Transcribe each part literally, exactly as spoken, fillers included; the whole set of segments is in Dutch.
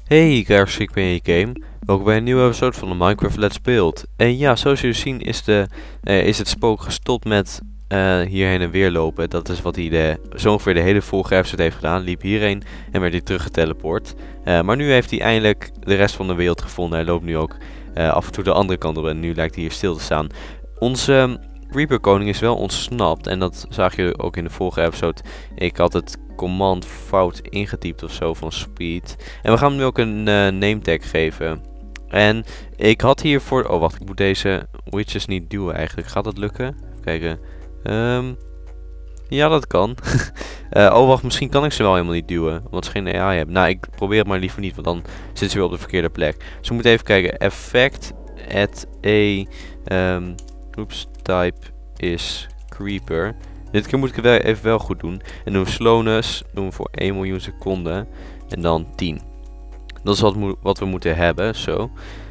Hey guys, ik ben je Game. Welkom bij een nieuwe episode van de Minecraft Let's Build. En ja, zoals jullie zien is, de, uh, is het spook gestopt met uh, hierheen en weer lopen. Dat is wat hij de, zo ongeveer de hele vorige episode heeft gedaan. Liep hierheen en werd hij terug geteleport. Uh, maar nu heeft hij eindelijk de rest van de wereld gevonden. Hij loopt nu ook uh, af en toe de andere kant op en nu lijkt hij hier stil te staan. Onze um, Creeper Koning is wel ontsnapt en dat zag je ook in de vorige episode. Ik had het command fout ingetypt of zo van speed. En we gaan hem nu ook een uh, name tag geven. En ik had hiervoor... Oh wacht, ik moet deze witches niet duwen eigenlijk. Gaat dat lukken? Even kijken. Um, ja, dat kan. uh, oh wacht, misschien kan ik ze wel helemaal niet duwen. Omdat ze geen A I hebben. Nou, ik probeer het maar liever niet, want dan zitten ze weer op de verkeerde plek. Dus we moeten even kijken. Effect at a... Um, oops, type is creeper. Dit keer moet ik het wel even wel goed doen. En doen we slowness doen we voor één miljoen seconden. En dan tien. Dat is wat, wat we moeten hebben. Zo.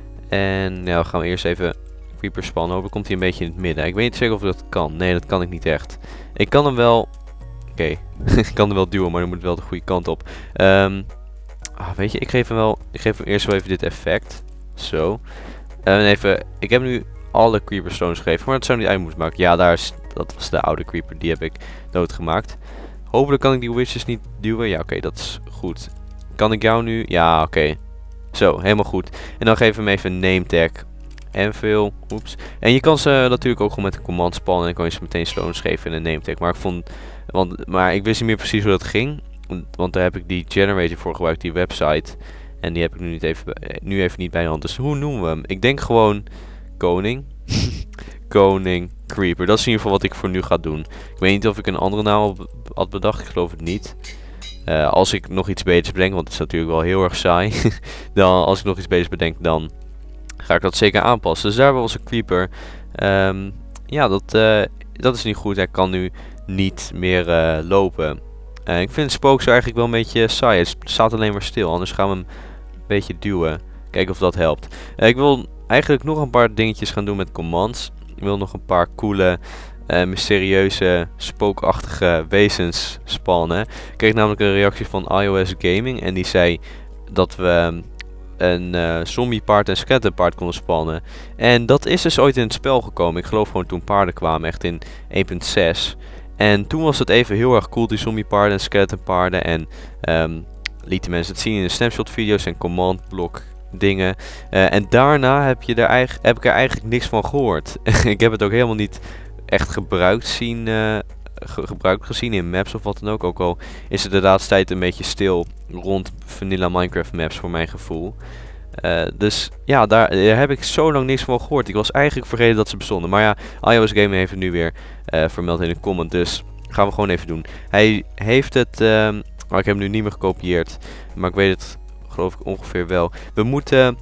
En nou, dan gaan we eerst even creeper spannen. Hopelijk komt hij een beetje in het midden. Ik weet niet zeker of dat kan. Nee, dat kan ik niet echt. Ik kan hem wel... Oké. Okay. Ik kan hem wel duwen, maar dan moet wel de goede kant op. Um, ah, weet je, ik geef hem wel... Ik geef hem eerst wel even dit effect. Zo. En even... Ik heb nu alle creeper stones gegeven. Maar dat zou niet uit moeten maken. Ja, daar is... Dat was de oude creeper, die heb ik doodgemaakt. Hopelijk kan ik die witches niet duwen. Ja, oké, okay, dat is goed. Kan ik jou nu? Ja, oké. Okay. Zo, helemaal goed. En dan geven we hem even een name tag. En veel. Oeps. En je kan ze natuurlijk ook gewoon met een command spannen. En dan kan je ze meteen slowness geven in een name tag. Maar ik vond... Want, maar ik wist niet meer precies hoe dat ging. Want daar heb ik die generator voor gebruikt, die website. En die heb ik nu, niet even, nu even niet bij de hand. Dus hoe noemen we hem? Ik denk gewoon koning. Koning Creeper. Dat is in ieder geval wat ik voor nu ga doen. Ik weet niet of ik een andere naam had bedacht. Ik geloof het niet. Uh, als ik nog iets beters bedenk, want het is natuurlijk wel heel erg saai. Dan, als ik nog iets beters bedenk, dan ga ik dat zeker aanpassen. Dus daar hebben we onze Creeper. Um, ja, dat, uh, dat is niet goed. Hij kan nu niet meer uh, lopen. Uh, ik vind het spook zo eigenlijk wel een beetje saai. Het staat alleen maar stil. Anders gaan we hem een beetje duwen. Kijken of dat helpt. Uh, ik wil eigenlijk nog een paar dingetjes gaan doen met commands. Ik wil nog een paar coole, uh, mysterieuze, spookachtige wezens spannen. Ik kreeg namelijk een reactie van iOS Gaming en die zei dat we een uh, zombie paard en skeleton paard konden spannen. En dat is dus ooit in het spel gekomen. Ik geloof gewoon toen paarden kwamen, echt in één punt zes. En toen was het even heel erg cool, die zombie paarden en skeleton paarden. En um, lieten mensen het zien in de snapshot video's en command block dingen. Uh, en daarna heb, je er eigen, heb ik er eigenlijk niks van gehoord. Ik heb het ook helemaal niet echt gebruikt zien, uh, ge gebruikt gezien in maps of wat dan ook. Ook al is het de laatste tijd een beetje stil rond vanilla Minecraft maps voor mijn gevoel. Uh, dus ja, daar, daar heb ik zo lang niks van gehoord. Ik was eigenlijk vergeten dat ze bestonden. Maar ja, iOS Gaming heeft het nu weer uh, vermeld in een comment. Dus gaan we gewoon even doen. Hij heeft het... Uh, maar ik heb hem nu niet meer gekopieerd. Maar ik weet het... geloof ik ongeveer wel. We moeten...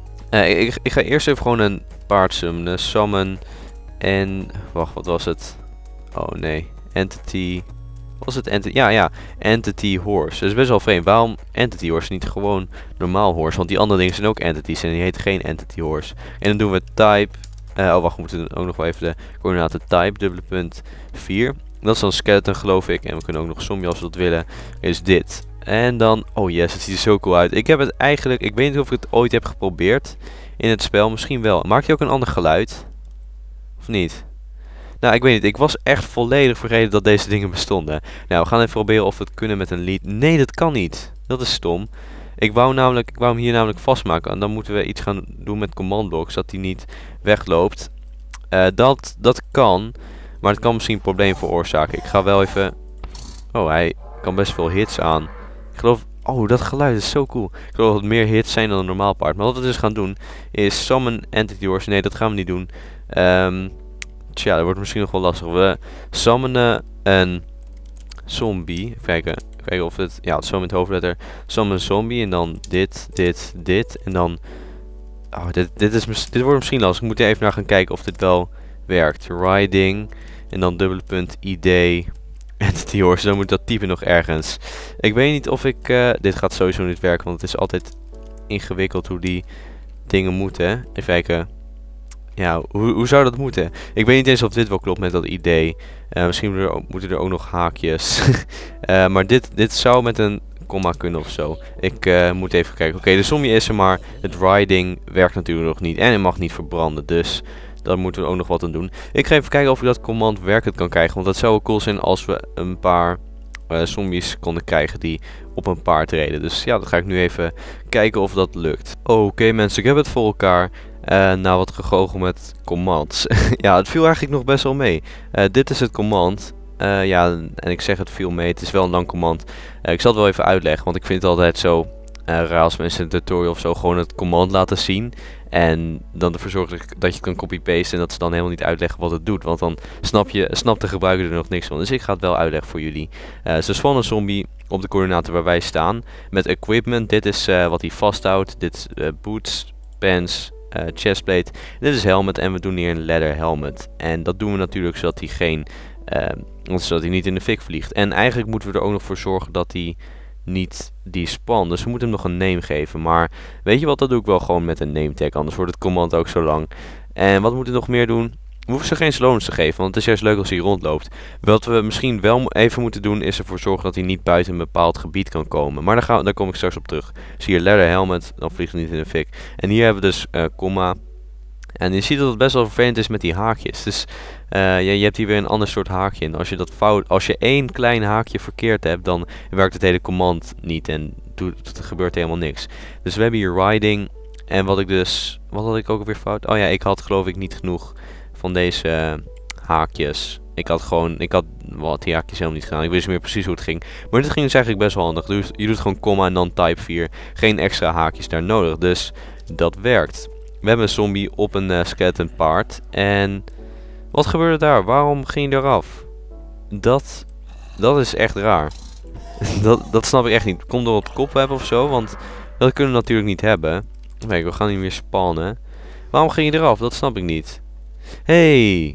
Uh, ik, ik ga eerst even gewoon een paard summonen. Summon. En... Wacht, wat was het? Oh nee. Entity... Was het Entity? Ja, ja. Entity Horse. Dat is best wel vreemd. Waarom Entity Horse niet gewoon normaal Horse? Want die andere dingen zijn ook entities. En die heet geen Entity Horse. En dan doen we type... Uh, oh wacht, we moeten ook nog wel even de coördinaten type. Dubbele punt vier. Dat is dan skeleton geloof ik. En we kunnen ook nog zombie als we dat willen. Is dit. En dan, oh yes, het ziet er zo cool uit. Ik heb het eigenlijk, ik weet niet of ik het ooit heb geprobeerd in het spel. Misschien wel. Maakt hij ook een ander geluid? Of niet? Nou, ik weet niet. Ik was echt volledig vergeten dat deze dingen bestonden. Nou, we gaan even proberen of we het kunnen met een lead. Nee, dat kan niet. Dat is stom. Ik wou, namelijk, ik wou hem hier namelijk vastmaken. En dan moeten we iets gaan doen met command blocks, zodat hij niet wegloopt. Uh, dat, dat kan. Maar het kan misschien een probleem veroorzaken. Ik ga wel even... Oh, hij kan best veel hits aan. Ik geloof... Oh, dat geluid is zo cool. Ik geloof dat het meer hits zijn dan een normaal paard. Maar wat we dus gaan doen is summon entity horse. Nee, dat gaan we niet doen. Um, tja, dat wordt misschien nog wel lastig. We summonen een zombie. Even kijken. Even kijken of het... Ja, het is zo met hoofdletter. Summon zombie. En dan dit, dit, dit. En dan... Oh, dit, dit, is, dit wordt misschien lastig. Ik moet er even naar gaan kijken of dit wel werkt. Riding. En dan dubbele punt I D... Entity horse, dan moet dat typen nog ergens. Ik weet niet of ik... Uh, dit gaat sowieso niet werken, want het is altijd ingewikkeld hoe die dingen moeten. Even kijken. Ja, hoe, hoe zou dat moeten? Ik weet niet eens of dit wel klopt met dat idee. Uh, misschien moeten er, ook, moeten er ook nog haakjes. uh, maar dit, dit zou met een comma kunnen of zo. Ik uh, moet even kijken. Oké, okay, de zombie is er, maar het riding werkt natuurlijk nog niet. En hij mag niet verbranden, dus daar moeten we ook nog wat aan doen. Ik ga even kijken of ik dat command werkend kan krijgen. Want dat zou wel cool zijn als we een paar uh, zombies konden krijgen die op een paard reden. Dus ja, dat ga ik nu even kijken of dat lukt. Oké okay, mensen, ik heb het voor elkaar. Uh, nou, wat gegoochel met commands. Ja, het viel eigenlijk nog best wel mee. Uh, dit is het command. Uh, ja, en ik zeg het viel mee. Het is wel een lang command. Uh, ik zal het wel even uitleggen, want ik vind het altijd zo uh, raar als mensen in een tutorial of zo gewoon het command laten zien. En dan ervoor zorgen dat je het kan copy-pasten en dat ze dan helemaal niet uitleggen wat het doet. Want dan snap je, snapt de gebruiker er nog niks van. Dus ik ga het wel uitleggen voor jullie. Uh, ze spannen een zombie op de coördinaten waar wij staan. Met equipment. Dit is uh, wat hij vasthoudt. Dit is uh, boots, pants, uh, chestplate. Dit is helmet en we doen hier een leather helmet. En dat doen we natuurlijk zodat hij geen... Uh, zodat hij niet in de fik vliegt. En eigenlijk moeten we er ook nog voor zorgen dat hij niet die span. Dus we moeten hem nog een name geven. Maar weet je wat, dat doe ik wel gewoon met een name tag. Anders wordt het command ook zo lang. En wat moeten we nog meer doen? We hoeven ze geen slogans te geven, want het is juist leuk als hij rondloopt. Wat we misschien wel even moeten doen, is ervoor zorgen dat hij niet buiten een bepaald gebied kan komen. Maar daar, gaan, daar kom ik straks op terug. Zie je leather helmet, dan vliegt hij niet in de fik. En hier hebben we dus uh, comma. En je ziet dat het best wel vervelend is met die haakjes. Dus uh, ja, je hebt hier weer een ander soort haakje in. Als je dat fout, als je één klein haakje verkeerd hebt, dan werkt het hele command niet en doet, er gebeurt helemaal niks. Dus we hebben hier riding. En wat ik dus, wat had ik ook weer fout? Oh ja, ik had geloof ik niet genoeg van deze uh, haakjes. Ik had gewoon, ik had wat die haakjes helemaal niet gedaan. Ik wist niet meer precies hoe het ging. Maar dit ging dus eigenlijk best wel handig. Dus je doet gewoon comma en dan type vier. Geen extra haakjes daar nodig. Dus dat werkt. We hebben een zombie op een uh, skeleton paard. En wat gebeurde daar? Waarom ging hij eraf? Dat, dat is echt raar. dat, dat snap ik echt niet. Komt door het kop hebben of zo? Want dat kunnen we natuurlijk niet hebben. Kijk, we gaan niet meer spannen. Waarom ging hij eraf? Dat snap ik niet. Hey.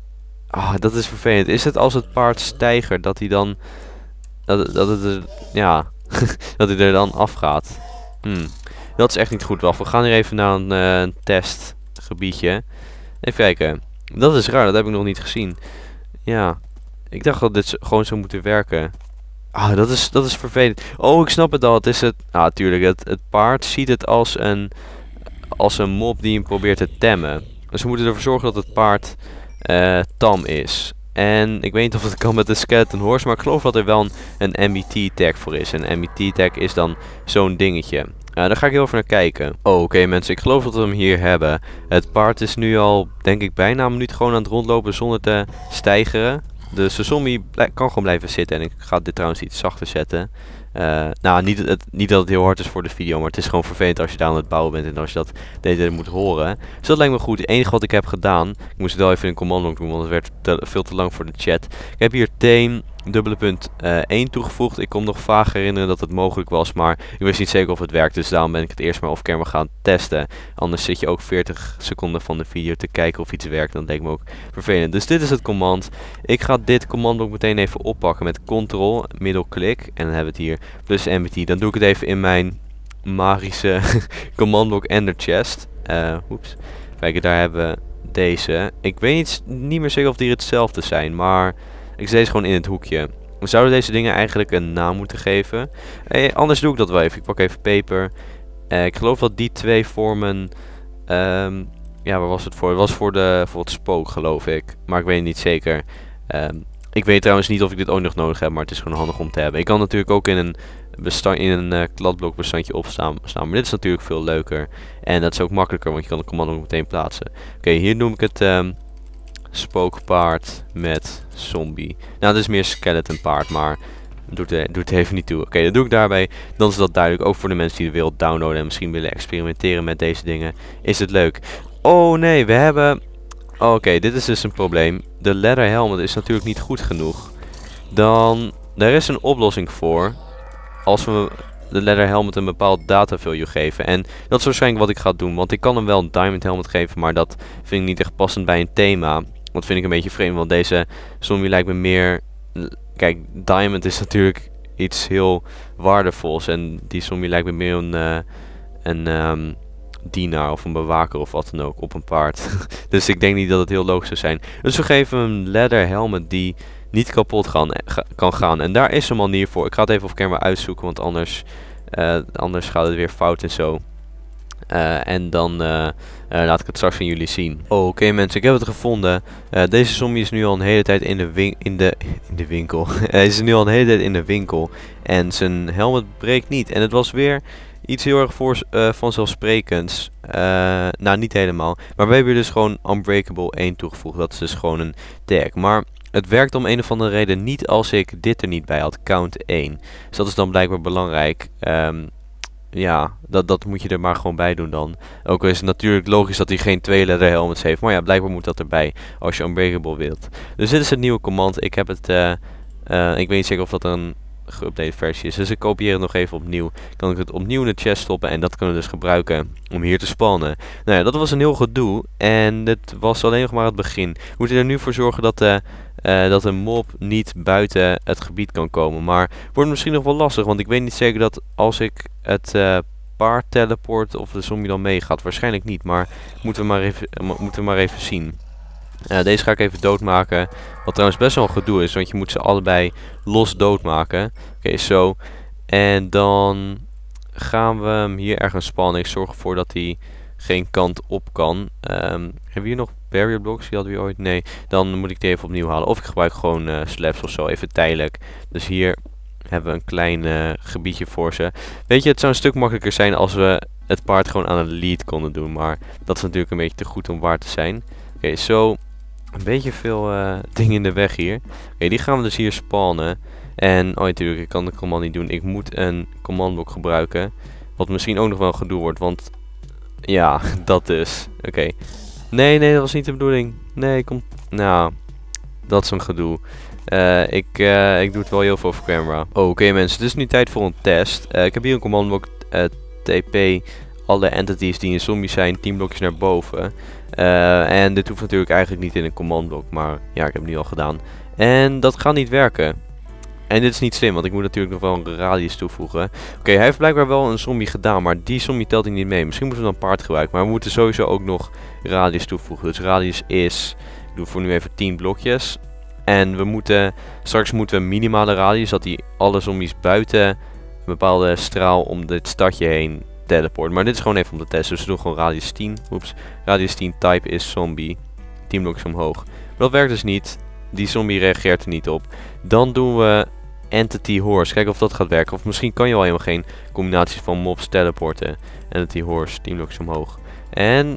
Ah, dat is vervelend. Is het als het paard stijger dat hij dan... Dat, dat het er... Ja. dat hij er dan afgaat. Hmm. Dat is echt niet goed. Wacht, we gaan hier even naar een, uh, een testgebiedje. Even kijken. Dat is raar, dat heb ik nog niet gezien. Ja. Ik dacht dat dit gewoon zou moeten werken. Ah, dat is, dat is vervelend. Oh, ik snap het al. Het is het... Ah, tuurlijk. Het, het paard ziet het als een... Als een mob die hem probeert te temmen. Dus we moeten ervoor zorgen dat het paard... Uh, tam is. En ik weet niet of het kan met de skeleton horse, maar ik geloof dat er wel een, een M B T tag voor is. Een M B T tag is dan zo'n dingetje. Uh, daar ga ik heel even naar kijken. Oh, oké okay, mensen, ik geloof dat we hem hier hebben. Het paard is nu al, denk ik, bijna een minuut gewoon aan het rondlopen zonder te stijgeren. Dus de zombie kan gewoon blijven zitten. En ik ga dit trouwens iets zachter zetten. Uh, nou, niet, het, niet dat het heel hard is voor de video, maar het is gewoon vervelend als je daar aan het bouwen bent en als je dat de hele moet horen. Dus dat lijkt me goed. Het enige wat ik heb gedaan, ik moest het wel even in een commando doen, want het werd te, veel te lang voor de chat. Ik heb hier theme dubbele punt uh, één toegevoegd. Ik kon nog vaag herinneren dat het mogelijk was, maar ik wist niet zeker of het werkt. Dus daarom ben ik het eerst maar off-camera gaan testen. Anders zit je ook veertig seconden van de video te kijken of iets werkt. Dat leek me ook vervelend. Dus dit is het command. Ik ga dit command ook meteen even oppakken met control, middelklik. En dan hebben we het hier plus M B T. Dan doe ik het even in mijn magische commandblok Ender Chest. Uh, oeps. Kijk, daar hebben we deze. Ik weet niet, niet meer zeker of die hetzelfde zijn, maar ik zet deze gewoon in het hoekje. We zouden deze dingen eigenlijk een naam moeten geven. Eh, anders doe ik dat wel even. Ik pak even paper. Uh, ik geloof dat die twee vormen... Um, ja, waar was het voor? Het was voor, de, voor het spook, geloof ik. Maar ik weet het niet zeker. Um, ik weet trouwens niet of ik dit ook nog nodig heb, maar het is gewoon handig om te hebben. Ik kan natuurlijk ook in een, bestand, in een uh, kladblok bestandje opstaan. Maar dit is natuurlijk veel leuker. En dat is ook makkelijker, want je kan de commando ook meteen plaatsen. Oké, okay, hier noem ik het... Um, spookpaard met zombie. Nou, dat is meer skeleton paard, maar doet, uh, doet even niet toe. Oké, okay, dat doe ik daarbij. Dan is dat duidelijk. Ook voor de mensen die het willen downloaden en misschien willen experimenteren met deze dingen. Is het leuk. Oh nee, we hebben... Oh, oké, okay, dit is dus een probleem. De leather helmet is natuurlijk niet goed genoeg. Dan... Er is een oplossing voor. Als we de leather helmet een bepaald data value geven. En dat is waarschijnlijk wat ik ga doen. Want ik kan hem wel een diamond helmet geven, maar dat vind ik niet echt passend bij een thema. Dat vind ik een beetje vreemd, want deze zombie lijkt me meer... Kijk, diamond is natuurlijk iets heel waardevols. En die zombie lijkt me meer een, uh, een um, dienaar of een bewaker of wat dan ook op een paard. Dus ik denk niet dat het heel logisch zou zijn. Dus we geven hem een leather helmet die niet kapot gaan, ga, kan gaan. En daar is een manier voor. Ik ga het even op camera uitzoeken, want anders, uh, anders gaat het weer fout en zo. Uh, en dan uh, uh, laat ik het straks aan jullie zien. Oh, oké okay, mensen, ik heb het gevonden. Uh, deze zombie is nu al een hele tijd in de, win in de, in de winkel. Hij is nu al een hele tijd in de winkel. En zijn helmet breekt niet. En het was weer iets heel erg voor, uh, vanzelfsprekends. Uh, nou, niet helemaal. Maar we hebben dus gewoon Unbreakable één toegevoegd. Dat is dus gewoon een tag. Maar het werkt om een of andere reden niet als ik dit er niet bij had. Count één. Dus dat is dan blijkbaar belangrijk. Um, Ja, dat, dat moet je er maar gewoon bij doen dan. Ook al is het natuurlijk logisch dat hij geen twee leather helmets heeft. Maar ja, blijkbaar moet dat erbij als je Unbreakable wilt. Dus dit is het nieuwe command. Ik heb het, uh, uh, ik weet niet zeker of dat een geüpdate versie is. Dus ik kopieer het nog even opnieuw. Kan ik het opnieuw in de chest stoppen. En dat kunnen we dus gebruiken om hier te spannen. Nou ja, dat was een heel gedoe. En dit was alleen nog maar het begin. We moeten er nu voor zorgen dat de... Uh, dat een mob niet buiten het gebied kan komen. Maar wordt misschien nog wel lastig. Want ik weet niet zeker dat als ik het uh, paard teleport of de zombie dan meegaat. Waarschijnlijk niet. Maar moeten we maar even, uh, moeten we maar even zien. Uh, deze ga ik even doodmaken. Wat trouwens best wel een gedoe is. Want je moet ze allebei los doodmaken. Oké, okay, zo. En dan gaan we hem hier ergens spannen. Ik zorg ervoor dat hij geen kant op kan. Um, hebben we hier nog barrier blocks? Die hadden we ooit? Nee. Dan moet ik die even opnieuw halen. Of ik gebruik gewoon uh, slabs of zo. Even tijdelijk. Dus hier hebben we een klein uh, gebiedje voor ze. Weet je, het zou een stuk makkelijker zijn als we het paard gewoon aan een lead konden doen. Maar dat is natuurlijk een beetje te goed om waar te zijn. Oké, okay, zo. Een beetje veel uh, dingen in de weg hier. Oké, okay, die gaan we dus hier spannen. En, oh natuurlijk, ik kan de command niet doen. Ik moet een commandblok gebruiken. Wat misschien ook nog wel gedoe wordt, want... Ja, dat dus. Oké. Okay. Nee, nee, dat was niet de bedoeling. Nee, kom... Nou, dat is een gedoe. Uh, ik, uh, ik doe het wel heel veel over camera. Oh, oké okay, mensen, het is nu tijd voor een test. Uh, ik heb hier een commandblok uh, T P. Alle entities die in zombies zijn, tien blokjes naar boven. Uh, en dit hoeft natuurlijk eigenlijk niet in een commandblok. Maar ja, ik heb het nu al gedaan. En dat gaat niet werken. En dit is niet slim, want ik moet natuurlijk nog wel een radius toevoegen. Oké, okay, hij heeft blijkbaar wel een zombie gedaan, maar die zombie telt hij niet mee. Misschien moeten we dan paard gebruiken, maar we moeten sowieso ook nog radius toevoegen. Dus radius is, ik doe voor nu even tien blokjes. En we moeten, straks moeten we minimale radius, dat hij alle zombies buiten een bepaalde straal om dit stadje heen teleport. Maar dit is gewoon even om te testen, dus we doen gewoon radius tien. Oeps, radius tien, type is zombie. tien blokjes omhoog. Maar dat werkt dus niet. Die zombie reageert er niet op. Dan doen we Entity Horse. Kijken of dat gaat werken. Of misschien kan je al helemaal geen combinaties van mobs teleporten. Entity Horse. tien blokjes omhoog. En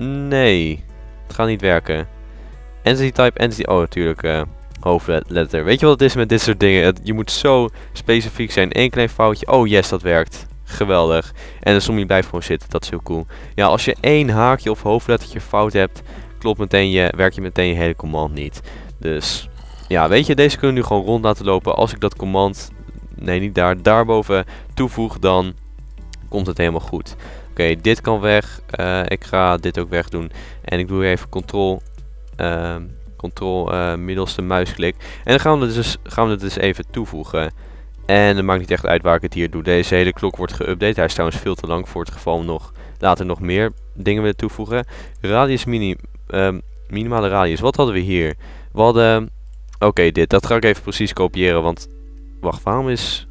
nee. Het gaat niet werken. Entity Type. Entity. Oh, natuurlijk. Uh, hoofdletter. Weet je wat het is met dit soort dingen? Het, je moet zo specifiek zijn. Eén klein foutje. Oh yes, dat werkt. Geweldig. En de zombie blijft gewoon zitten. Dat is heel cool. Ja, als je één haakje of hoofdlettertje fout hebt, klopt meteen je, werk je meteen je hele command niet. Dus ja, weet je, deze kunnen we nu gewoon rond laten lopen. Als ik dat command, nee niet daar, daarboven toevoeg, dan komt het helemaal goed. Oké, okay, dit kan weg. Uh, ik ga dit ook wegdoen. En ik doe weer even control, uh, control uh, middelste muisklik. En dan gaan we, dus, gaan we het dus even toevoegen. En het maakt niet echt uit waar ik het hier doe. Deze hele klok wordt geüpdate. Hij is trouwens veel te lang voor het geval nog later nog meer dingen willen toevoegen. Radius mini, uh, minimale radius. Wat hadden we hier? We hadden... Oké, okay, dit. Dat ga ik even precies kopiëren, want... Wacht, waarom is...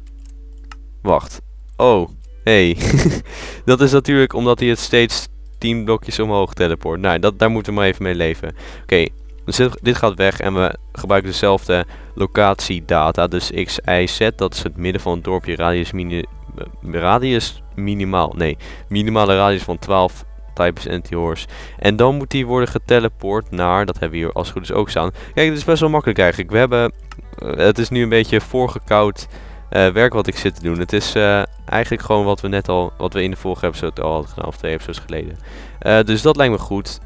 Wacht. Oh, hey. Dat is natuurlijk omdat hij het steeds tien blokjes omhoog teleport. Nou, dat, daar moeten we maar even mee leven. Oké, okay, dus dit, dit gaat weg en we gebruiken dezelfde locatiedata. Dus X, Y, Z, dat is het midden van het dorpje. Radius, mini, radius minimaal. Nee, minimale radius van twaalf... Type is Entity Horse. En dan moet die worden geteleport naar, dat hebben we hier als het goed is ook staan. Kijk, het is best wel makkelijk eigenlijk. We hebben, uh, het is nu een beetje voorgekoud uh, werk wat ik zit te doen. Het is uh, eigenlijk gewoon wat we net al, wat we in de vorige episode al hadden gedaan, of twee episodes geleden. Uh, dus dat lijkt me goed.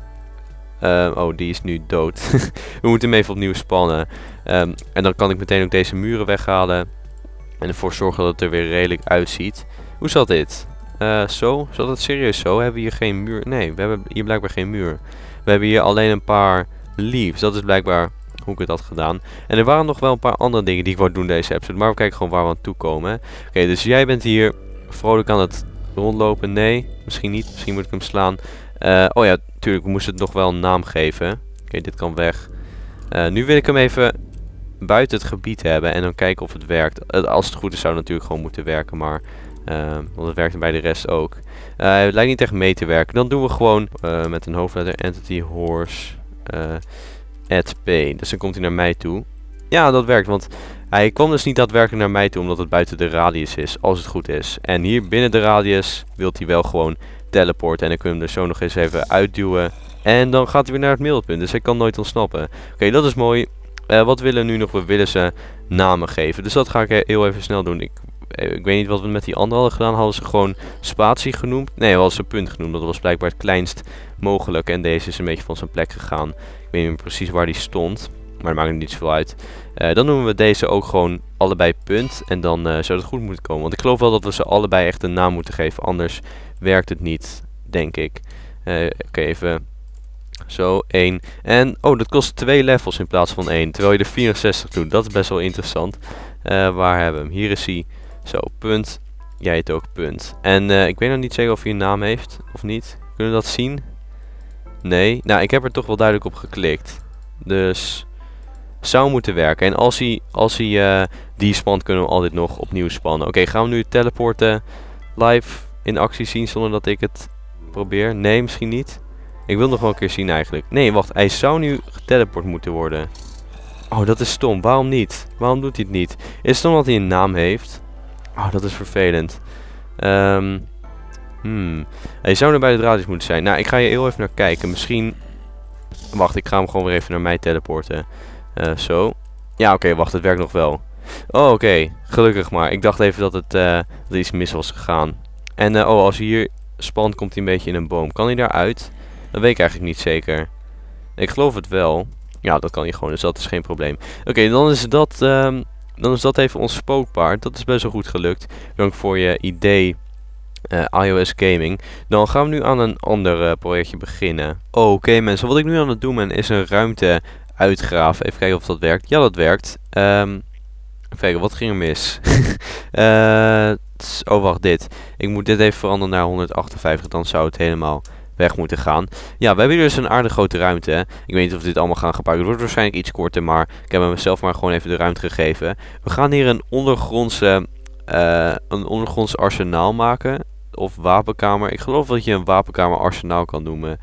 Uh, oh, die is nu dood. We moeten hem even opnieuw spannen. Um, en dan kan ik meteen ook deze muren weghalen. En ervoor zorgen dat het er weer redelijk uitziet. Hoe zat dit? Uh, zo? Zat het serieus zo? Hebben we hier geen muur? Nee, we hebben hier blijkbaar geen muur. We hebben hier alleen een paar leaves. Dat is blijkbaar hoe ik het had gedaan. En er waren nog wel een paar andere dingen die ik wou doen deze episode. Maar we kijken gewoon waar we aan toe komen. Oké, okay, dus jij bent hier vrolijk aan het rondlopen. Nee, misschien niet. Misschien moet ik hem slaan. Uh, oh ja, tuurlijk. We moesten het nog wel een naam geven. Oké, okay, dit kan weg. Uh, nu wil ik hem even buiten het gebied hebben en dan kijken of het werkt. Als het goed is zou het natuurlijk gewoon moeten werken, maar uh, want het werkt bij de rest ook. Uh, het lijkt niet echt mee te werken. Dan doen we gewoon uh, met een hoofdletter entity horse uh, add p. Dus dan komt hij naar mij toe. Ja, dat werkt, want hij kwam dus niet daadwerkelijk naar mij toe omdat het buiten de radius is, als het goed is. En hier binnen de radius wil hij wel gewoon teleporten en dan kunnen we hem er zo nog eens even uitduwen. En dan gaat hij weer naar het middelpunt, dus hij kan nooit ontsnappen. Oké, okay, dat is mooi. Uh, wat willen we nu nog? We willen ze namen geven. Dus dat ga ik heel even snel doen. Ik, ik weet niet wat we met die andere hadden gedaan. Hadden ze gewoon spatie genoemd? Nee, we hadden ze punt genoemd. Dat was blijkbaar het kleinst mogelijk. En deze is een beetje van zijn plek gegaan. Ik weet niet meer precies waar die stond. Maar dat maakt niet zoveel uit. Uh, dan noemen we deze ook gewoon allebei punt. En dan uh, zou het goed moeten komen. Want ik geloof wel dat we ze allebei echt een naam moeten geven. Anders werkt het niet, denk ik. Uh, Oké, okay, even... Zo, één. En, oh, dat kost twee levels in plaats van één. Terwijl je er vierenzestig doet. Dat is best wel interessant. Uh, waar hebben we hem? Hier is hij. Zo, punt. Jij heet ook punt. En uh, ik weet nog niet zeker of hij een naam heeft of niet. Kunnen we dat zien? Nee. Nou, ik heb er toch wel duidelijk op geklikt. Dus... zou moeten werken. En als hij, als hij uh, die spant, kunnen we altijd nog opnieuw spannen. Oké, okay, gaan we nu teleporten live in actie zien zonder dat ik het probeer? Nee, misschien niet. Ik wil nog wel een keer zien eigenlijk. Nee, wacht. Hij zou nu geteleport moeten worden. Oh, dat is stom. Waarom niet? Waarom doet hij het niet? Is het omdat hij een naam heeft? Oh, dat is vervelend. Um, hmm. Hij zou er bij de radius moeten zijn. Nou, ik ga hier heel even naar kijken. Misschien... Wacht, ik ga hem gewoon weer even naar mij teleporten. Uh, zo. Ja, oké, okay, wacht. Het werkt nog wel. Oh, oké. Okay. Gelukkig maar. Ik dacht even dat het uh, dat iets mis was gegaan. En, uh, oh, als hij hier spant, komt hij een beetje in een boom. Kan hij daaruit? Dat weet ik eigenlijk niet zeker. Ik geloof het wel. Ja, dat kan hij gewoon, dus dat is geen probleem. Oké, okay, dan is dat um, dan is dat even ons spookpaard. Dat is best wel goed gelukt. Dank voor je idee, uh, iOS Gaming. Dan gaan we nu aan een ander uh, projectje beginnen. Oh, oké okay, mensen, wat ik nu aan het doen ben is een ruimte uitgraven. Even kijken of dat werkt. Ja, dat werkt. Um, even kijken, wat ging er mis? uh, oh, wacht, dit. Ik moet dit even veranderen naar honderdachtenvijftig, dan zou het helemaal... weg moeten gaan. Ja, we hebben hier dus een aardig grote ruimte. Ik weet niet of we dit allemaal gaan gebruiken. Het wordt waarschijnlijk iets korter, maar ik heb mezelf maar gewoon even de ruimte gegeven. We gaan hier een ondergrondse, uh, een ondergronds arsenaal maken. Of wapenkamer. Ik geloof dat je een wapenkamer arsenaal kan noemen.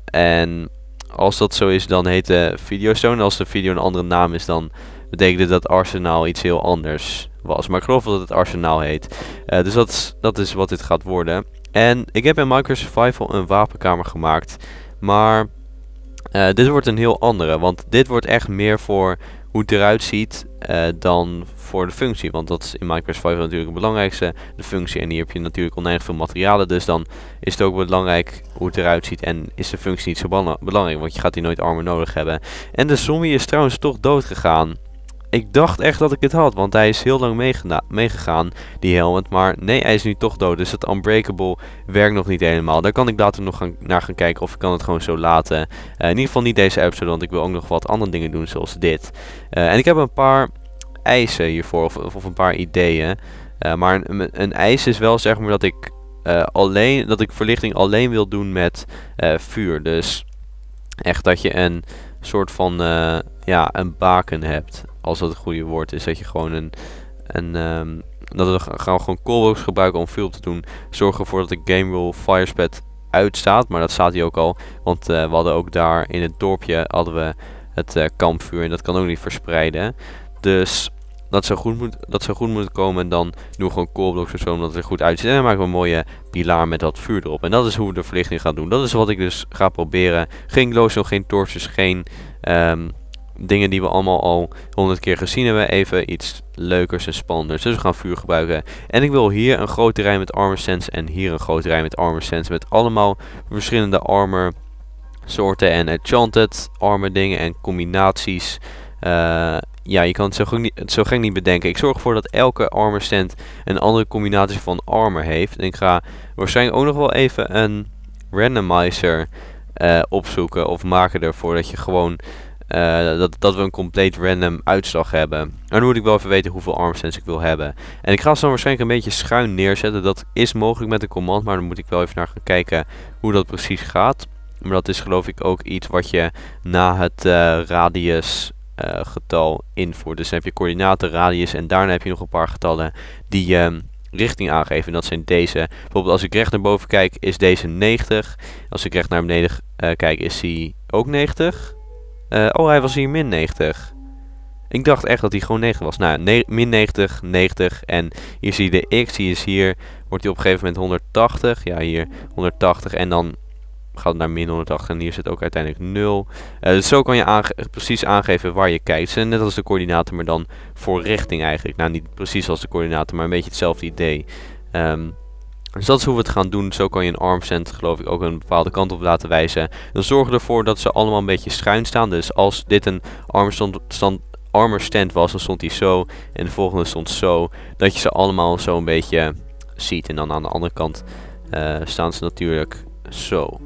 En als dat zo is, dan heet de video zo. En als de video een andere naam is, dan betekent dat arsenaal iets heel anders was. Maar ik geloof dat het arsenaal heet. Uh, dus dat is, dat is wat dit gaat worden. En ik heb in Minecraft Survival een wapenkamer gemaakt. Maar uh, dit wordt een heel andere. Want dit wordt echt meer voor hoe het eruit ziet uh, dan voor de functie. Want dat is in Minecraft Survival natuurlijk het belangrijkste. De functie. En hier heb je natuurlijk oneindig veel materialen. Dus dan is het ook belangrijk hoe het eruit ziet. En is de functie niet zo belangrijk. Want je gaat hier nooit armor nodig hebben. En de zombie is trouwens toch dood gegaan. Ik dacht echt dat ik het had, want hij is heel lang meegegaan, die helmet. Maar nee, hij is nu toch dood. Dus het Unbreakable werkt nog niet helemaal. Daar kan ik later nog gaan, naar gaan kijken of ik kan het gewoon zo laten. Uh, in ieder geval niet deze episode, want ik wil ook nog wat andere dingen doen, zoals dit. Uh, en ik heb een paar eisen hiervoor, of, of een paar ideeën. Uh, maar een, een eis is wel zeg maar dat ik, uh, alleen, dat ik verlichting alleen wil doen met uh, vuur. Dus echt dat je een soort van, uh, ja, een baken hebt. Als dat het goede woord is, dat je gewoon een, een um, dat we gaan we gewoon callbox gebruiken om vuur op te doen. Zorg ervoor dat de game rule firespad uitstaat, maar dat staat hier ook al. Want uh, we hadden ook daar in het dorpje hadden we het uh, kampvuur en dat kan ook niet verspreiden. Dus dat zou goed, moet, dat zou goed moeten komen en dan doen we gewoon callblocks of zo, omdat het er goed uitziet. En dan maken we een mooie pilaar met dat vuur erop. En dat is hoe we de verlichting gaan doen. Dat is wat ik dus ga proberen. Geen glowstone, geen torches, geen... Um, dingen die we allemaal al honderd keer gezien hebben. Even iets leukers en spannenders. Dus we gaan vuur gebruiken. En ik wil hier een grote rij met armor sense. En hier een grote rij met armor sense. Met allemaal verschillende armor soorten. En enchanted armor dingen. En combinaties. Uh, ja, je kan het zo, niet, het zo gek niet bedenken. Ik zorg ervoor dat elke armor stand een andere combinatie van armor heeft. En ik ga waarschijnlijk ook nog wel even een randomizer uh, opzoeken. Of maken ervoor dat je gewoon... Uh, dat, dat we een compleet random uitslag hebben. En dan moet ik wel even weten hoeveel armor sense ik wil hebben. En ik ga ze dan waarschijnlijk een beetje schuin neerzetten. Dat is mogelijk met een command, maar dan moet ik wel even naar gaan kijken hoe dat precies gaat. Maar dat is geloof ik ook iets wat je na het uh, radius uh, getal invoert. Dus dan heb je coördinaten, radius en daarna heb je nog een paar getallen die um, richting aangeven. En dat zijn deze. Bijvoorbeeld als ik recht naar boven kijk is deze negentig. Als ik recht naar beneden uh, kijk is hij ook negentig. Uh, oh, hij was hier min negentig. Ik dacht echt dat hij gewoon negentig was. Nou, ne min negentig, negentig. En hier zie je de x. Die is hier. Wordt hij op een gegeven moment honderdtachtig. Ja, hier honderdtachtig. En dan gaat het naar min honderdtachtig. En hier zit ook uiteindelijk nul. Uh, dus zo kan je aange precies aangeven waar je kijkt. Dus net als de coördinaten, maar dan voor richting eigenlijk. Nou, niet precies als de coördinaten, maar een beetje hetzelfde idee. Um, Dus dat is hoe we het gaan doen. Zo kan je een armstand geloof ik ook een bepaalde kant op laten wijzen. Dan zorg ervoor dat ze allemaal een beetje schuin staan. Dus als dit een armstand, stand, armor stand was, dan stond die zo. En de volgende stond zo. Dat je ze allemaal zo een beetje ziet. En dan aan de andere kant uh, staan ze natuurlijk zo.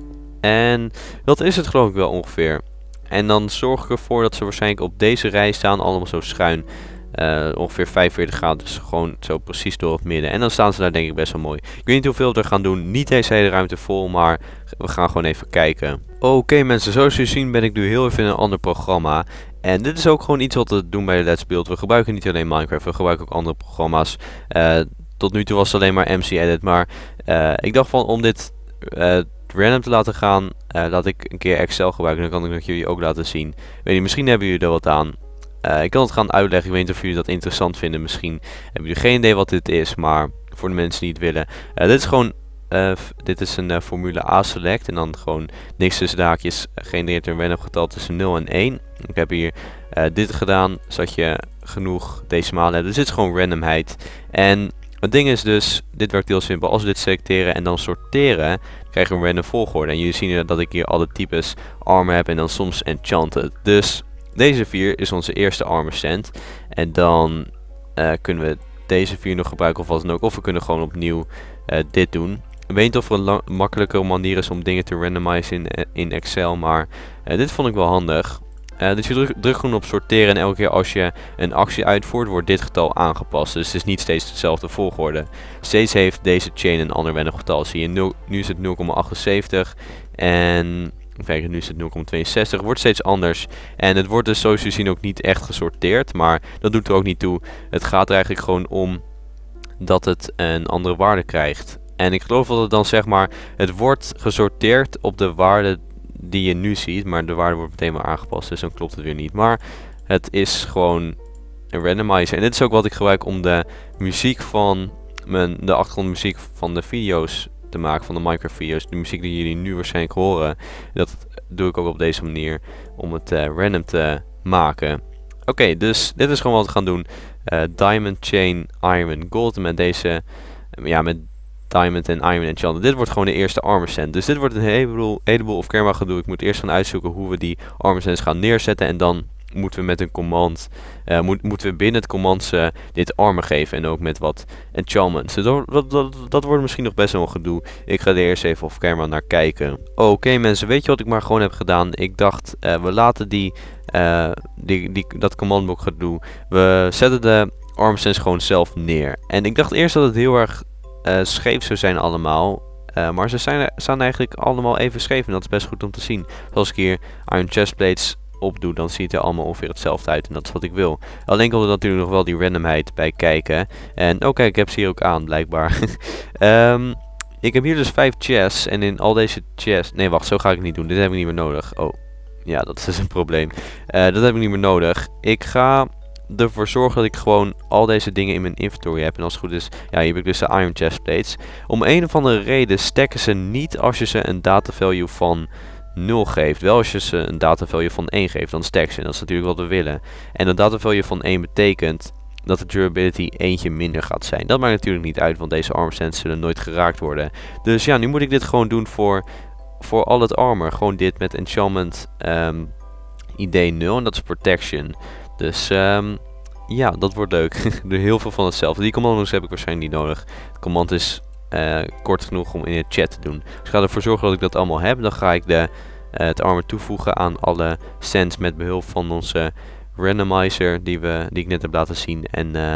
En dat is het geloof ik wel ongeveer. En dan zorg ik ervoor dat ze waarschijnlijk op deze rij staan. Allemaal zo schuin. Uh, ongeveer vijfenveertig graden, dus gewoon zo precies door het midden. En dan staan ze daar denk ik best wel mooi. Ik weet niet hoeveel we er gaan doen, niet deze hele ruimte vol, maar we gaan gewoon even kijken. Oké okay, mensen, zoals jullie zien ben ik nu heel even in een ander programma. En dit is ook gewoon iets wat we doen bij de Let's Build. We gebruiken niet alleen Minecraft, we gebruiken ook andere programma's. Uh, tot nu toe was het alleen maar M C Edit, maar uh, ik dacht van om dit uh, random te laten gaan, uh, laat ik een keer Excel gebruiken. Dan kan ik dat jullie ook laten zien. Weet je, misschien hebben jullie er wat aan. Uh, ik kan het gaan uitleggen, ik weet niet of jullie dat interessant vinden. Misschien hebben jullie geen idee wat dit is, maar voor de mensen die het willen. Uh, dit is gewoon, uh, dit is een uh, formule A select en dan gewoon niks tussen de haakjes. Genereert een random getal tussen nul en één. Ik heb hier uh, dit gedaan, zodat je genoeg decimalen hebt. Dus dit is gewoon randomheid. En het ding is dus, dit werkt heel simpel. Als we dit selecteren en dan sorteren, krijgen we een random volgorde. En jullie zien dat ik hier alle types armor heb en dan soms enchanted. Dus deze vier is onze eerste armor stand. En dan uh, kunnen we deze vier nog gebruiken of wat dan ook. Of we kunnen gewoon opnieuw uh, dit doen. Ik weet niet of er een makkelijkere manier is om dingen te randomizen in, in Excel. Maar uh, dit vond ik wel handig. Uh, dus je druk, druk gewoon op sorteren. En elke keer als je een actie uitvoert wordt dit getal aangepast. Dus het is niet steeds dezelfde volgorde. Steeds heeft deze chain een ander random getal. Zie je, nul, nu is het nul komma achtenzeventig. En... Kijk, nu is het nul komma tweeënzestig. Het wordt steeds anders. En het wordt dus zoals jullie zien ook niet echt gesorteerd. Maar dat doet er ook niet toe. Het gaat er eigenlijk gewoon om dat het een andere waarde krijgt. En ik geloof dat het dan zeg maar... Het wordt gesorteerd op de waarde die je nu ziet. Maar de waarde wordt meteen maar aangepast. Dus dan klopt het weer niet. Maar het is gewoon een randomizer. En dit is ook wat ik gebruik om de muziek van... Mijn, de achtergrondmuziek van de video's te maken, van de Minecraft video's, de muziek die jullie nu waarschijnlijk horen, dat doe ik ook op deze manier om het uh, random te maken. Oké, okay, dus dit is gewoon wat we gaan doen. Uh, Diamond, Chain, Iron, Gold met deze, uh, ja met Diamond en Iron Enchanted. Dit wordt gewoon de eerste armor stand. Dus dit wordt een heleboel, heleboel of camera gedoe. Ik moet eerst gaan uitzoeken hoe we die armor stands gaan neerzetten en dan moeten we met een command, uh, moet, moeten we binnen het command uh, dit armor geven en ook met wat enchantments. Dus dat, dat, dat, dat wordt misschien nog best wel een gedoe. Ik ga er eerst even off camera naar kijken. Oké okay, mensen, weet je wat ik maar gewoon heb gedaan? Ik dacht, uh, we laten die, uh, die, die, dat commandboek gedoe. We zetten de armor stands gewoon zelf neer. En ik dacht eerst dat het heel erg uh, scheef zou zijn allemaal. Uh, maar ze zijn, staan eigenlijk allemaal even scheef en dat is best goed om te zien. Zoals ik hier iron chestplates opdoe, dan ziet het er allemaal ongeveer hetzelfde uit en dat is wat ik wil. Alleen komt er natuurlijk nog wel die randomheid bij kijken. En oké, okay, ik heb ze hier ook aan blijkbaar. um, ik heb hier dus vijf chests en in al deze chests... Nee, wacht, zo ga ik het niet doen. Dit heb ik niet meer nodig. Oh, ja, dat is een probleem. Uh, dat heb ik niet meer nodig. Ik ga ervoor zorgen dat ik gewoon al deze dingen in mijn inventory heb. En als het goed is, ja, hier heb ik dus de iron chestplates. Om een of andere reden stacken ze niet als je ze een data value van nul geeft. Wel als je ze een data value van één geeft, dan stack ze. En dat is natuurlijk wat we willen. En een data value van één betekent dat de durability eentje minder gaat zijn. Dat maakt natuurlijk niet uit, want deze armor stands zullen nooit geraakt worden. Dus ja, nu moet ik dit gewoon doen voor, voor al het armor. Gewoon dit met enchantment um, I D nul en dat is protection. Dus um, ja, dat wordt leuk. Er heel veel van hetzelfde. Die commando's heb ik waarschijnlijk niet nodig. Het command is Uh, kort genoeg om in de chat te doen. Dus ik ga ervoor zorgen dat ik dat allemaal heb. Dan ga ik de, uh, het armor toevoegen aan alle stands met behulp van onze randomizer die, we, die ik net heb laten zien. En uh,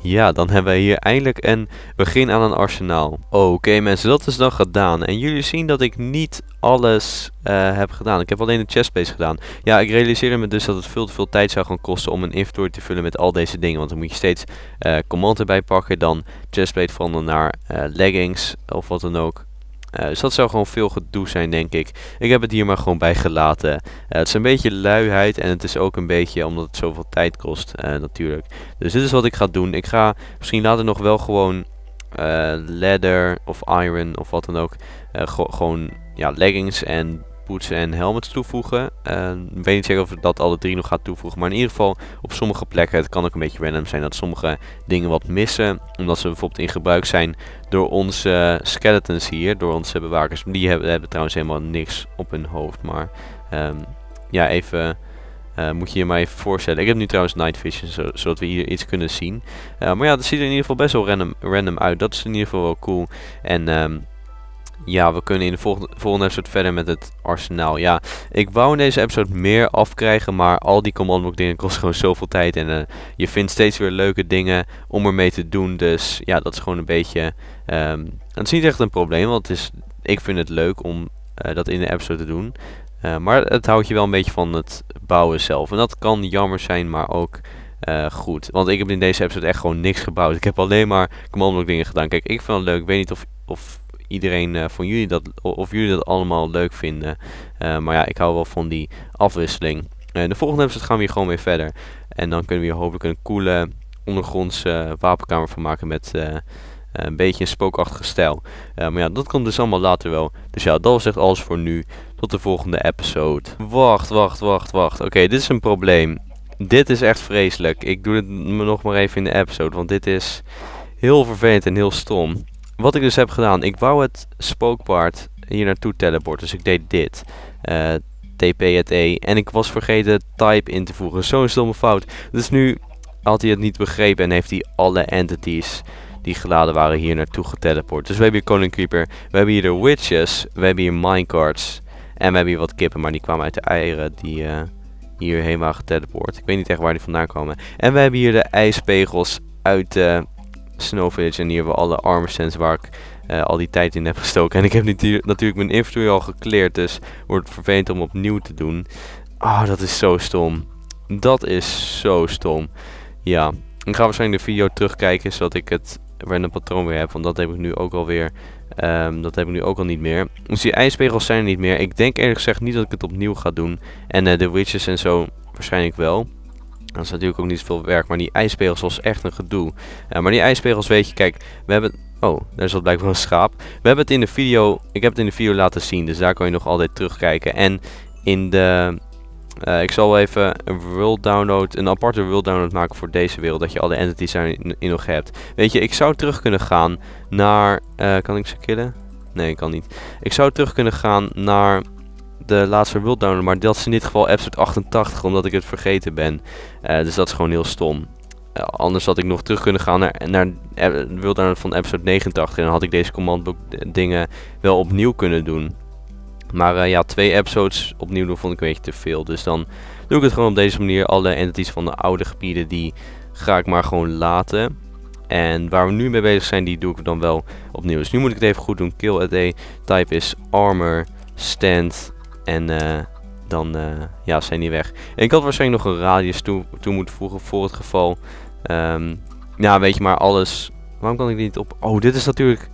ja, dan hebben we hier eindelijk een begin aan een arsenaal. Oké okay, mensen, dat is dan gedaan. En jullie zien dat ik niet alles uh, heb gedaan. Ik heb alleen de chestplates gedaan. Ja, ik realiseerde me dus dat het veel te veel tijd zou gaan kosten om een inventory te vullen met al deze dingen. Want dan moet je steeds uh, command erbij pakken, dan chestplate veranderen naar uh, leggings of wat dan ook. Uh, dus dat zou gewoon veel gedoe zijn, denk ik. Ik heb het hier maar gewoon bij gelaten. Uh, het is een beetje luiheid en het is ook een beetje omdat het zoveel tijd kost, uh, natuurlijk. Dus dit is wat ik ga doen. Ik ga misschien later nog wel gewoon uh, leather of iron of wat dan ook. Uh, gewoon ja, leggings en boots en helmets toevoegen. Uh, ik weet niet zeker of ik dat alle drie nog ga toevoegen. Maar in ieder geval op sommige plekken, het kan ook een beetje random zijn dat sommige dingen wat missen. Omdat ze bijvoorbeeld in gebruik zijn door onze skeletons hier, door onze bewakers. Die hebben, hebben trouwens helemaal niks op hun hoofd. Maar um, ja, even... Uh, moet je je maar even voorstellen. Ik heb nu trouwens night vision, zo, zodat we hier iets kunnen zien. Uh, maar ja, dat ziet er in ieder geval best wel random, random uit. Dat is in ieder geval wel cool. En... Um, ja, we kunnen in de volgende, volgende episode verder met het arsenaal. Ja, ik wou in deze episode meer afkrijgen, maar al die command dingen kosten gewoon zoveel tijd. En uh, je vindt steeds weer leuke dingen om ermee te doen. Dus ja, dat is gewoon een beetje... Um, het is niet echt een probleem, want het is, ik vind het leuk om uh, dat in de episode te doen. Uh, maar het houdt je wel een beetje van het bouwen zelf. En dat kan jammer zijn, maar ook... Uh, goed, want ik heb in deze episode echt gewoon niks gebouwd. Ik heb alleen maar command dingen gedaan. Kijk, ik vind het leuk. Ik weet niet of... of iedereen uh, van jullie dat, of jullie dat allemaal leuk vinden. Uh, maar ja, ik hou wel van die afwisseling. Uh, in de volgende episode gaan we hier gewoon weer verder. En dan kunnen we hier hopelijk een coole ondergrondse uh, wapenkamer van maken met uh, uh, een beetje een spookachtige stijl. Uh, maar ja, dat komt dus allemaal later wel. Dus ja, dat was echt alles voor nu. Tot de volgende episode. Wacht, wacht, wacht, wacht. Oké, okay, dit is een probleem. Dit is echt vreselijk. Ik doe het nog maar even in de episode, want dit is heel vervelend en heel stom. Wat ik dus heb gedaan, ik wou het spookpaard hier naartoe teleporten, dus ik deed dit. Uh, T P het E en ik was vergeten type in te voegen, zo'n stomme fout. Dus nu had hij het niet begrepen en heeft hij alle entities die geladen waren hier naartoe geteleport. Dus we hebben hier Koning Creeper, we hebben hier de witches, we hebben hier minecarts en we hebben hier wat kippen, maar die kwamen uit de eieren die uh, hierheen waren geteleport. Ik weet niet echt waar die vandaan kwamen. En we hebben hier de ijspegels uit de... Uh, Snow Village en hier hebben we alle armor stands waar ik uh, al die tijd in heb gestoken. En ik heb natuurlijk mijn inventory al gecleared, dus wordt het vervelend om opnieuw te doen. Ah, oh, dat is zo stom. Dat is zo stom. Ja, ik ga waarschijnlijk de video terugkijken zodat ik het random patroon weer heb, want dat heb ik nu ook alweer. Um, dat heb ik nu ook al niet meer. Dus die ijspegels zijn er niet meer. Ik denk eerlijk gezegd niet dat ik het opnieuw ga doen. En uh, de witches en zo waarschijnlijk wel. Dat is natuurlijk ook niet zoveel werk, maar die ijspegels was echt een gedoe. Uh, maar die ijspegels, weet je, kijk, we hebben... Oh, daar is dat blijkbaar een schaap. We hebben het in de video... Ik heb het in de video laten zien, dus daar kan je nog altijd terugkijken. En in de... Uh, ik zal wel even een world download, een aparte world download maken voor deze wereld, dat je alle entities daarin in nog hebt. Weet je, ik zou terug kunnen gaan naar... Uh, kan ik ze killen? Nee, ik kan niet. Ik zou terug kunnen gaan naar... de laatste world download, maar dat is in dit geval episode achtentachtig, omdat ik het vergeten ben. Uh, dus dat is gewoon heel stom. Uh, anders had ik nog terug kunnen gaan naar, naar de world download van episode negenentachtig en dan had ik deze commandbook dingen wel opnieuw kunnen doen. Maar uh, ja, twee episodes opnieuw doen vond ik een beetje te veel. Dus dan doe ik het gewoon op deze manier. Alle entities van de oude gebieden, die ga ik maar gewoon laten. En waar we nu mee bezig zijn, die doe ik dan wel opnieuw. Dus nu moet ik het even goed doen. Kill at A, type is armor, stand... En uh, dan uh, ja, zijn die weg. En ik had waarschijnlijk nog een radius toe, toe moeten voegen voor het geval. Um, ja, weet je maar, alles. Waarom kan ik die niet op... Oh, dit is natuurlijk...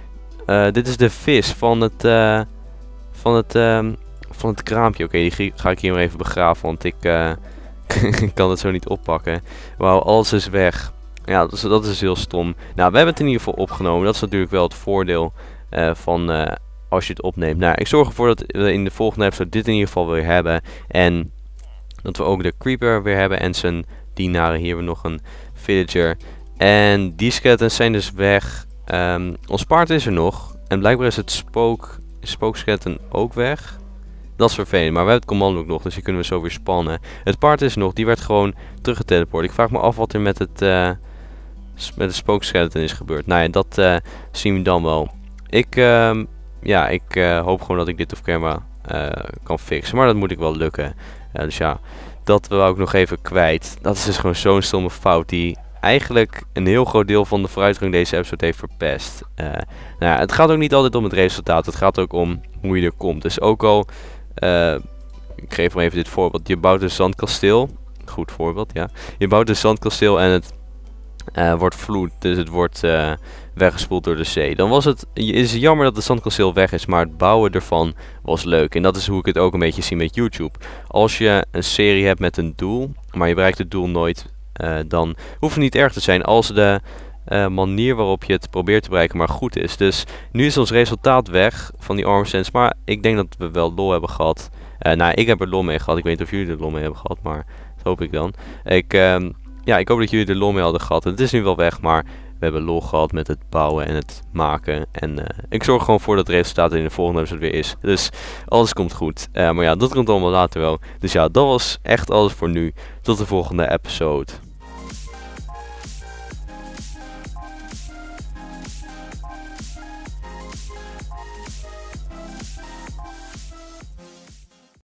Uh, dit is de vis van het... Uh, van het... Um, van het kraampje. Oké, okay, die ga ik hier maar even begraven. Want ik... Uh, kan het zo niet oppakken. Wauw, alles is weg. Ja, dat is, dat is heel stom. Nou, we hebben het in ieder geval opgenomen. Dat is natuurlijk wel het voordeel uh, van... Uh, als je het opneemt. Nou, ik zorg ervoor dat we in de volgende episode dit in ieder geval weer hebben. En dat we ook de creeper weer hebben. En zijn dienaren. Hier hebben we nog een villager. En die skeletons zijn dus weg. Um, ons paard is er nog. En blijkbaar is het spook, spookskeleton ook weg. Dat is vervelend. Maar we hebben het commando ook nog. Dus die kunnen we zo weer spannen. Het paard is er nog. Die werd gewoon teruggeteleport. Ik vraag me af wat er met het, uh, met het spookskeleton is gebeurd. Nou ja, dat uh, zien we dan wel. Ik... Um, Ja, ik uh, hoop gewoon dat ik dit op camera uh, kan fixen. Maar dat moet ik wel lukken. Uh, dus ja, dat wil ik nog even kwijt. Dat is dus gewoon zo'n stomme fout die eigenlijk een heel groot deel van de vooruitgang deze episode heeft verpest. Uh, nou ja, het gaat ook niet altijd om het resultaat, het gaat ook om hoe je er komt. Dus ook al, uh, ik geef maar even dit voorbeeld, je bouwt een zandkasteel, goed voorbeeld, ja. Je bouwt een zandkasteel en het uh, wordt vloed, dus het wordt uh, weggespoeld door de zee. Dan was het, is het jammer dat het zandkasteel weg is, maar het bouwen ervan was leuk. En dat is hoe ik het ook een beetje zie met YouTube. Als je een serie hebt met een doel, maar je bereikt het doel nooit, uh, dan hoeft het niet erg te zijn als de uh, manier waarop je het probeert te bereiken maar goed is. Dus nu is ons resultaat weg van die Arm Sense, maar ik denk dat we wel lol hebben gehad. Uh, nou, ik heb er lol mee gehad. Ik weet niet of jullie er lol mee hebben gehad, maar dat hoop ik dan. Ik, uh, ja, ik hoop dat jullie er lol mee hadden gehad. Het is nu wel weg, maar we hebben lol gehad met het bouwen en het maken. En uh, ik zorg gewoon voor dat het resultaat in de volgende episode weer is. Dus alles komt goed. Uh, maar ja, dat komt allemaal later wel. Dus ja, dat was echt alles voor nu. Tot de volgende episode.